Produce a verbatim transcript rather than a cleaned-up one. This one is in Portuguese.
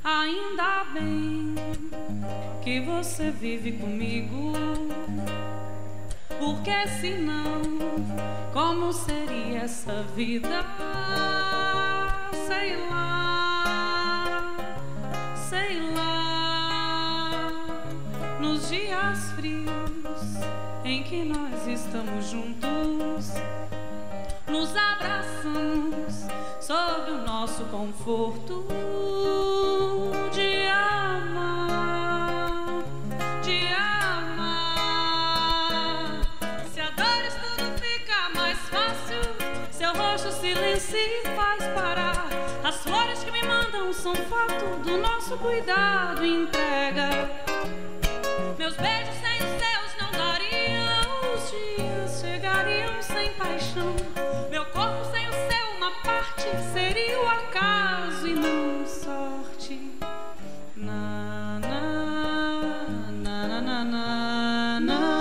Ainda bem que você vive comigo, porque senão como seria essa vida? Sei lá, sei lá. Nos dias frios em que nós estamos juntos, nos abraçamos sob o nosso conforto de amar, de amar. Se a dores tudo fica mais fácil, seu rosto silencia e faz parar. As flores que me mandam são fato do nosso cuidado e entrega. Meus beijos sem os seus não dariam, os dias chegariam sem paixão. Meu corpo sem o seu uma parte seria o acaso e não sorte. Na, na, na, na, na, na, na.